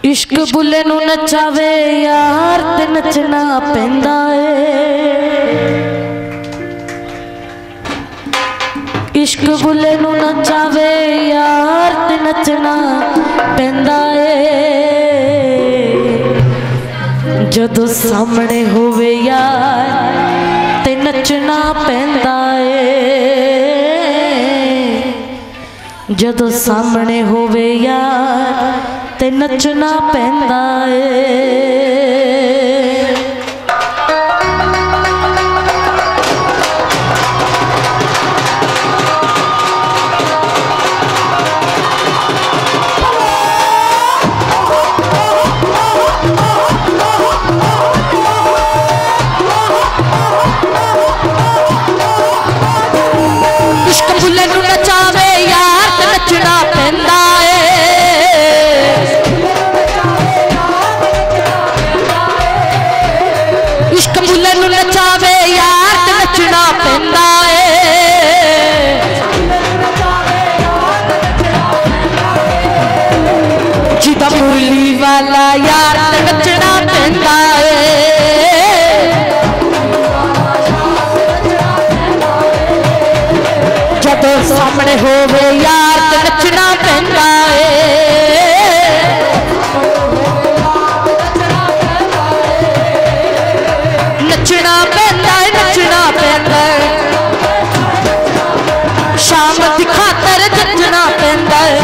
इश्क बुले नू नचावे यार ते नचना पैंदा है। इश्क बुले नू नचावे यार ते नचना पैंदा है। जदों सामने होवे यार ते नचना पैंदा है। जदों सामने होवे यार ते नचना पैंदा है। इश्क बुले नू नचावे यार ते नचना पैंदा है। इश्क बुले नू नचावे यार ते नचना पैंदा है। जिदा मुरली वाला यार ते नचना पैंदा है। जदों सामने होवे यार ते नचना पैंदा है। नचना पैंदा है, नचना पैंदा है। शाम दी खातर जचना पैंदा है।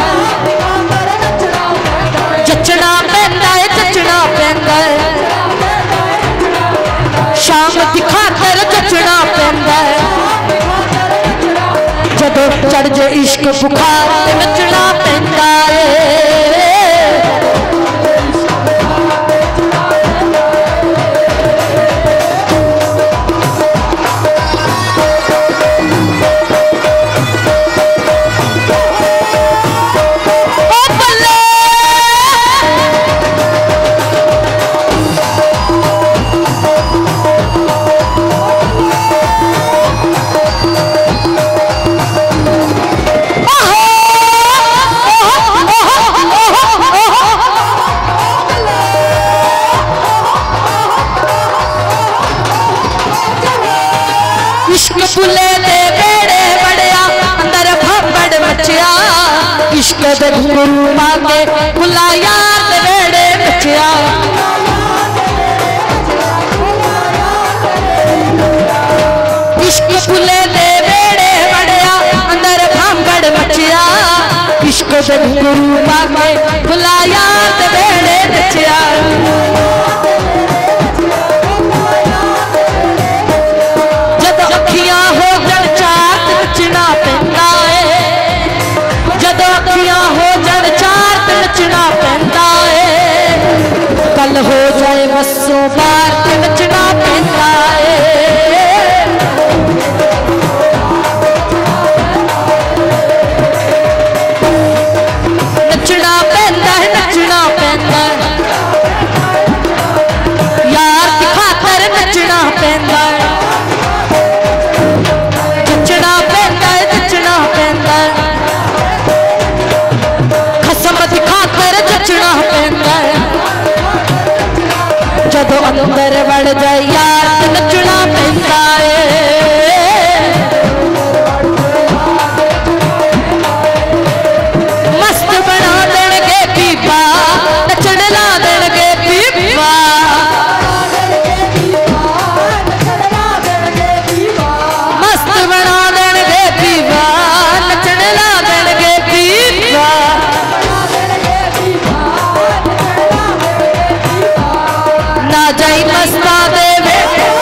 जचना पैंदा है, जचना पैंदा है। शाम दी खातर जचना पैंदा है। जदों चढ़ जे इश्क बुखार ते नचना पैंदा है। इश्क बुले दे बेड़े बड़िया अंदर भंबड़ मचिया। इश्क दे घुंघरू मांगे खुला यार दे बेड़े मचिया। इश्क बुले दे बेड़े बड़िया अंदर भंबड़ मचिया। इश्क दे घुंघरू मांगे खुला यार दे बेड़े मचिया। नचना पैंदा है। जदों अखियां हो जन चार ते नचना पैंदा है। कल हो जाए बसों बार ते नचना पैंदा है। नचना पैंदा है, नचना पैंदा है। यार की खातर नचना पैंदा है। जदों अंदर बढ़ जाए यार नचना पैंदा है। मस्त बना देंगे पीपा नचन ला देंगे पीपा। मस्त बना देंगे पीपा नचन ला देंगे पीपा। ना जाई मस्ता देवे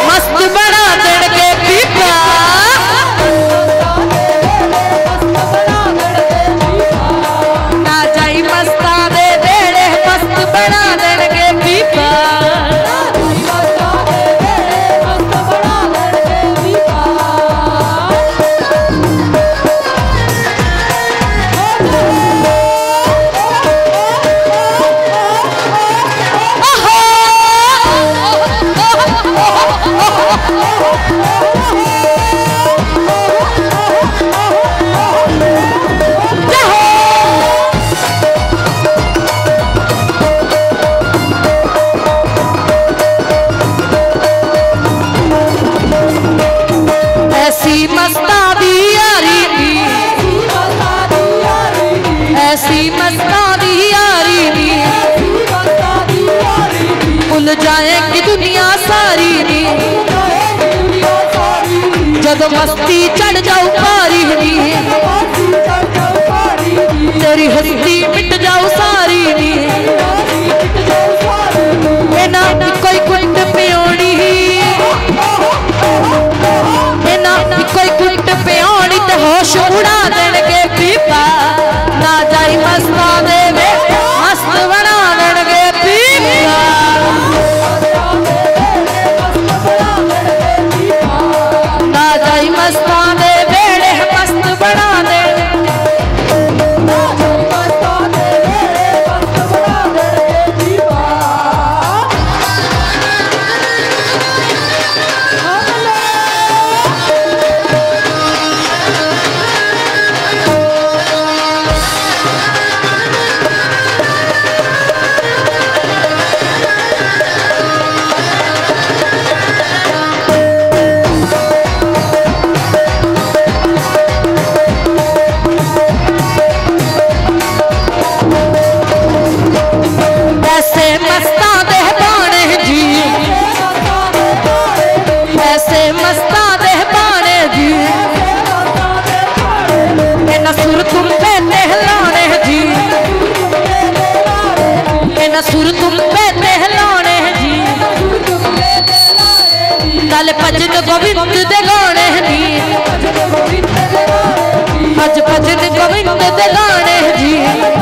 जब मस्ती चढ़ जाऊ पारी नी तेरी हस्ती मिट जाऊ सारी नी ना कोई कुंड पियोनी ना कोई कुंड पियोनी ते होश उड़ा देंगे पीपा ना जाई मस्ता दे मस्त बना देंगे पीपा ना जाई मस्ता दे बेड़े मस्त बना दे सुर तुम पे नहलाने जी सुर तुम पे नहलाने जी तल भजन गोविंद दे गाने जी अज भजन गोविंद दे गाने जी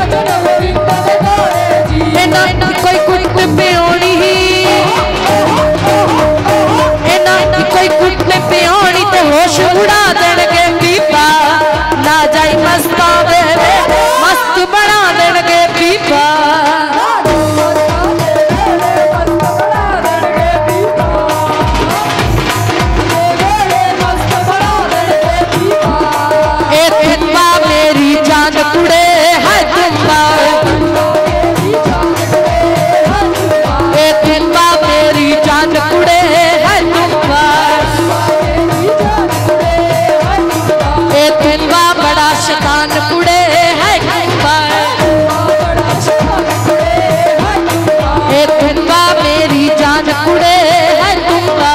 कोई कुट पियोनी कोई कुट पियोनी तो होश उड़ा देंगे पीपा ना जाई मस्ता दे मस्त बना देंगे पीपा एक तुम्बा मेरी जान कुड़े है तुम्बा एक तुम्बा मेरी जान कुड़े है तुम्बा एक तुम्बा बड़ा शैतान कुड़े है एक तुम्बा मेरी जान कुड़े है तुम्बा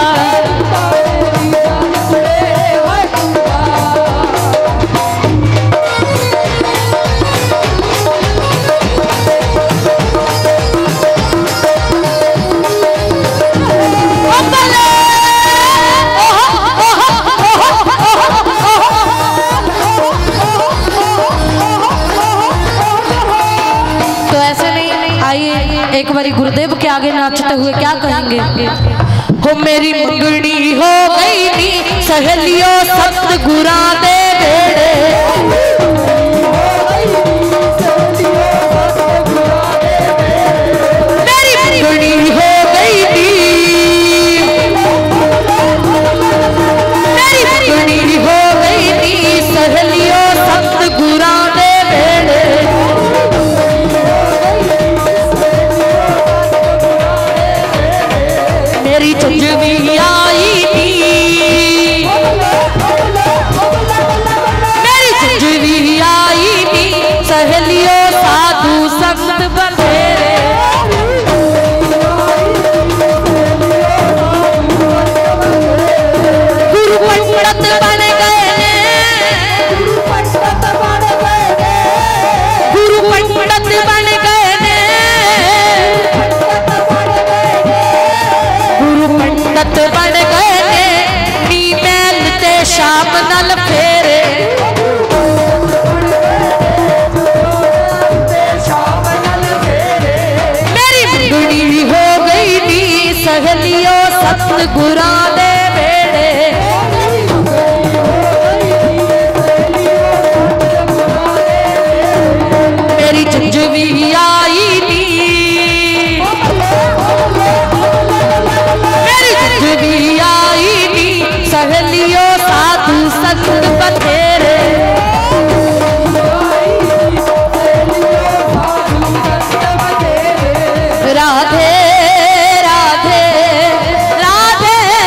एक बारी गुरुदेव के आगे नाचते हुए क्या कहेंगे हो मेरी मंगनी हो गई नी सहेलियों सतगुरा दे बेड़े मेरी मंगनी हो गई नी मेरी मंगनी हो गई नी सहेलियों सतगुरा दे बेड़े मेरी चंजवी आई नी मेरी चंजवी आई नी सहेलियों साधु संत बथेरे गुरु पंडित बन गए गुरु पंडित बन गए पंडित बन गए नी मैल ते शाम नल फेरे मेरी मंगनी हो गई नी सहेलियों सतगुरा दे बेड़े मेरी चंजवी आई नी भी आई नी सहेलियों साधु संत बथेरे राधे राधे राधे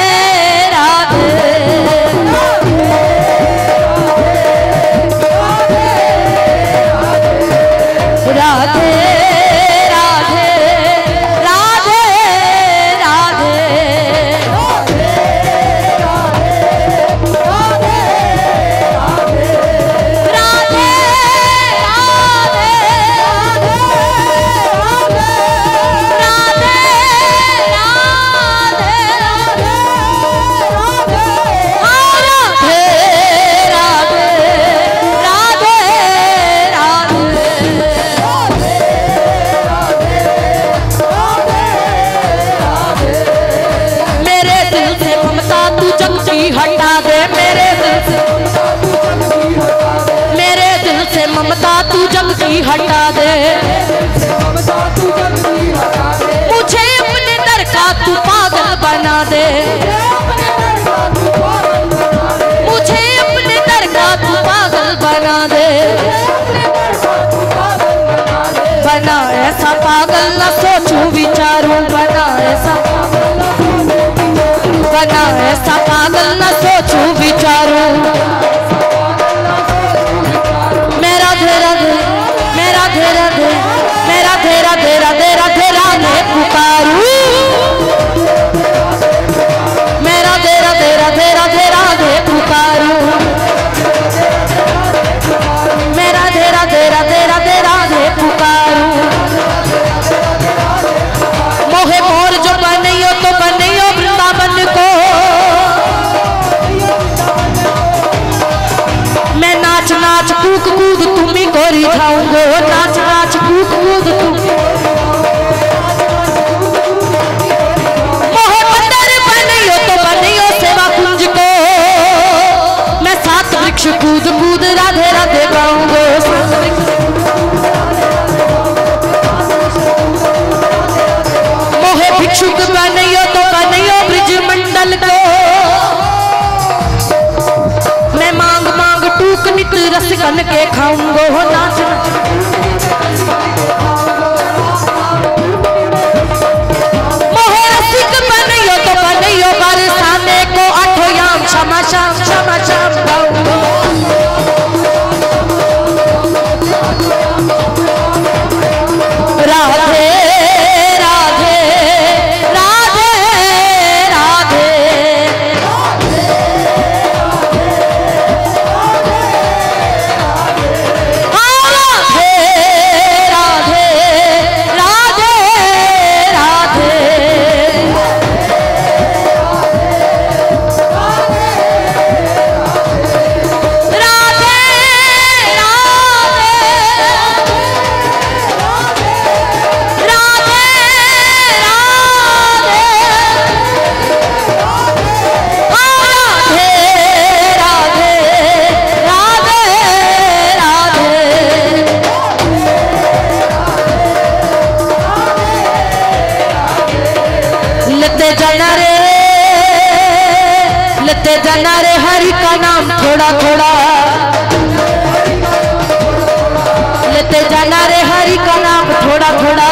बना दे, मुझे अपने दर का तू पागल बना दे। बना ऐसा पागल न सोचूं विचारूं, बना ऐसा पागल न सोचूं विचारूं। मेरा धेरा धे, मेरा धेरा धे, मेरा धेरा धेरा धेरा धेरा ने पुकारूं। मेरा धेरा धेरा धेरा धेरा ने पुकारूं। मेरा धेरा धेरा धेरा धेरा ने पुकारूं। मोहे मोर जो बनइयो तो बनइयो वृंदावन को, मैं नाच नाच कूक कूद तुम्ही को रिझाऊंगो। नाच नाच कूक कूद तुम मोहे मंदिर बनइयो तो बनइयो सेवा कुंज को, मैं सात वृक्ष कूद कूद राधे राधे गाऊंगो। मोहे भिक्षुक बनइयो तो बनइयो ब्रिज मंडल को, मैं मांग मांग टूक नित रस कन के खाऊंगो। नाच मोहे रसिक बनइयो तो बनइयो बरसाने को, आठों याम क्षमा शाम क्षमा शाम गाऊंगो। राधे राधे राधे राधे लेते जाना रे हरि का नाम थोड़ा थोड़ा, लेते जाना रे हरि का नाम थोड़ा थोड़ा।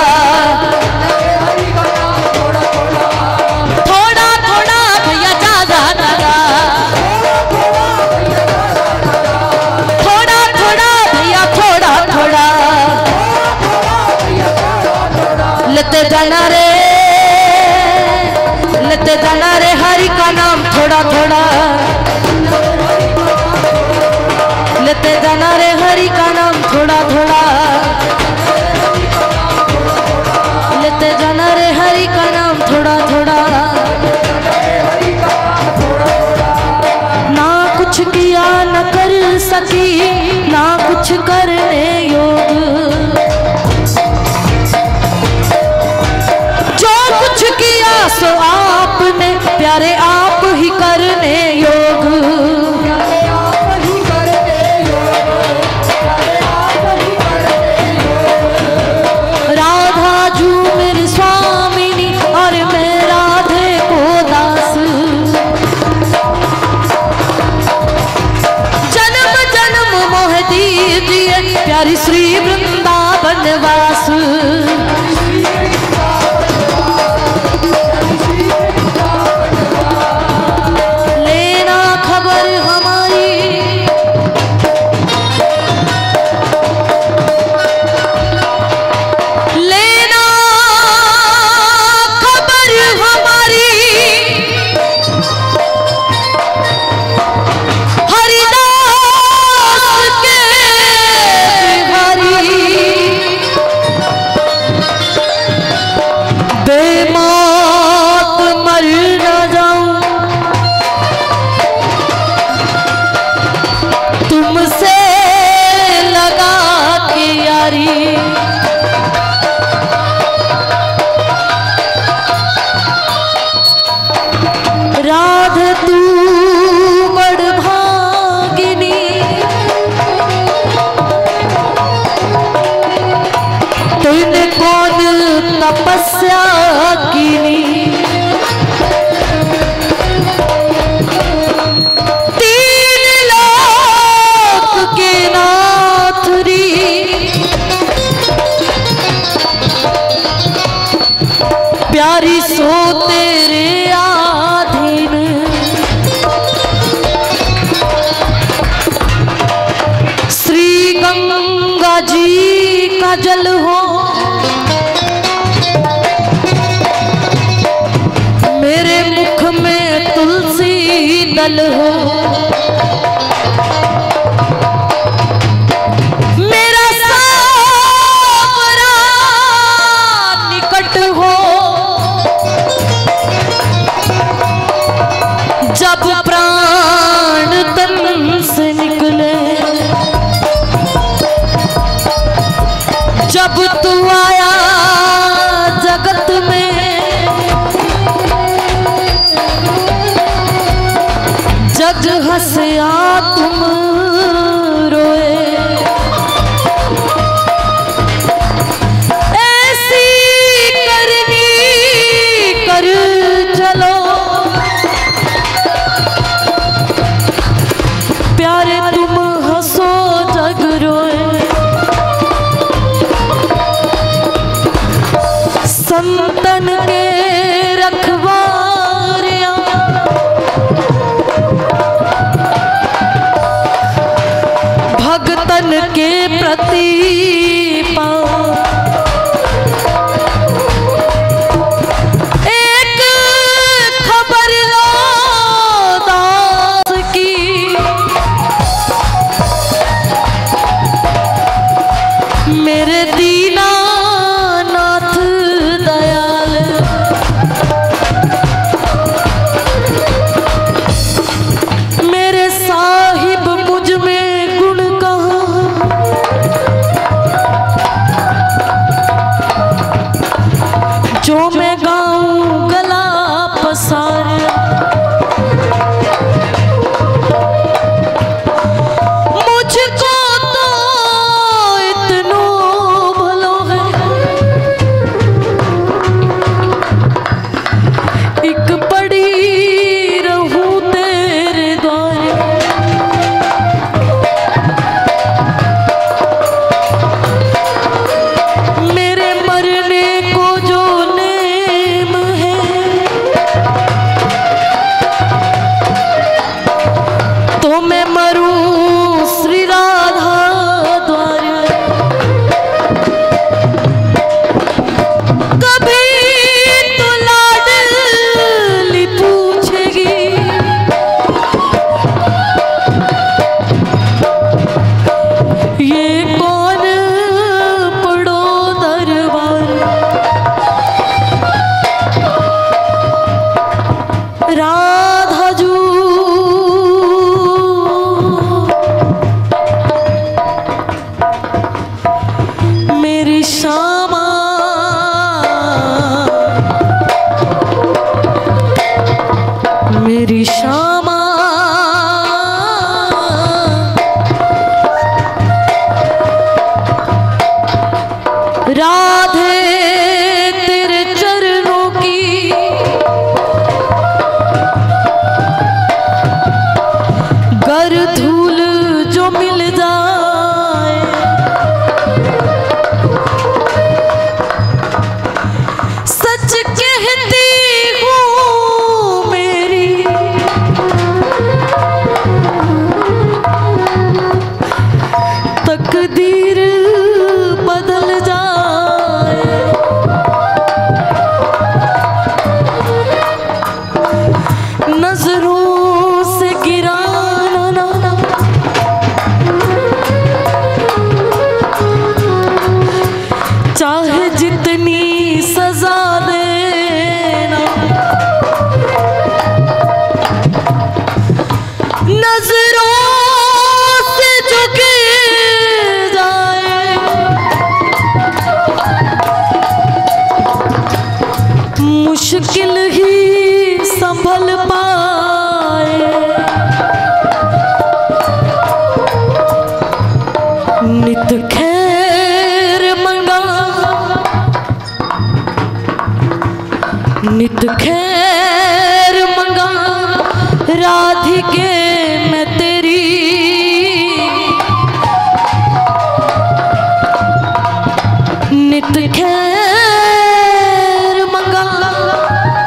थोड़ा थोड़ा भैया ज्यादा लगा, थोड़ा थोड़ा भैया थोड़ा थोड़ा। लेते जाना रे, लेते जाना रे हरि का नाम थोड़ा थोड़ा, लेते जाना रे हरि का नाम थोड़ा थोड़ा। लेते जाना रे हरि का नाम थोड़ा थोड़ा। ना कुछ किया न कर सकी, ना कुछ करने योग, जो कुछ किया सो आपने प्यारे आप ही करने योग। राधा जू मेरी स्वामिनी और मैं राधे को दास, जन्म जन्म मोह दीजिए प्यारी श्री वृंदावन वास। तपस्या कीनी सो तेरे आधीन। श्री गंगा जी का जल हो, मेरे मुख में तुलसी दल हो, मेरा सावरा निकट हो, जब प्राण तन से निकले, जब तू आया जगत में, जग हंसया तुम रोए। ऐसी करनी कर चलो, प्यारे तुम हंसो जग रोए। संतन के रखवारिया, भगतन के प्रतीपा, एक खबर लो दास की, मेरे दीनानाथ दयाल। मेरे साहिब मुझ में गुण कहाँ, जो मैं गाऊं गला पसार। मुझको तो इतनो भलो है, एक पड़ी रहूं तेरे द्वारे। मेरे मरने को जो नेम है, तो मैं मरूं श्री राधा द्वारे। कभी तो लाडली पूछेगी, ये कौन पड़ो दरबार। राधा जू मेरी श्यामा, मेरी श्यामा, राधे तेरे चरणों की गर धूल जो मिल जाए, सच कहती हूँ मेरी तकदीर बदल जाए। नजरों से गिराना चाहे जितनी सजा देना, नजरों से जो गिर जाए, मुश्किल ही संभल पाए। नित खैर मंगा, नित खैर मंगा, राधिके मैं तेरी। नित खैर मंगा,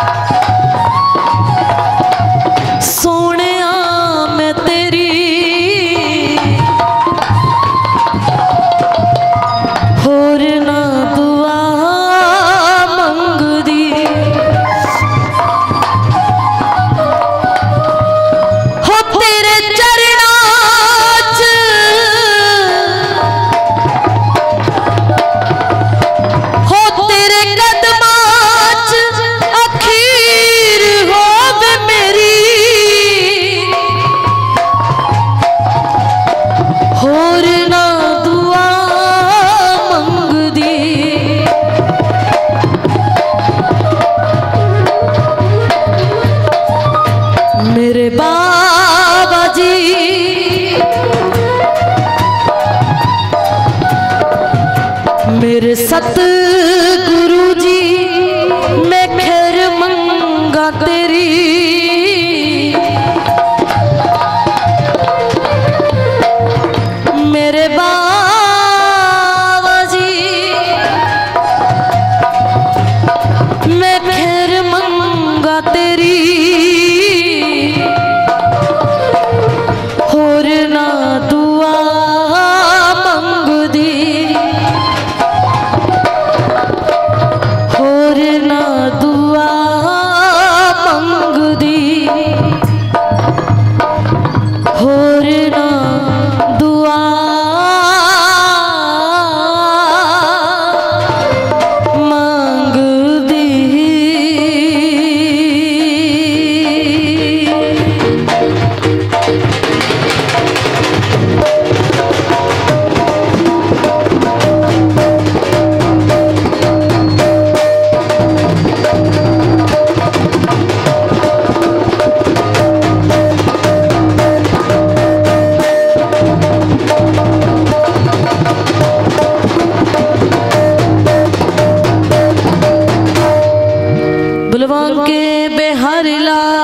बुलवा के बिहारी लाल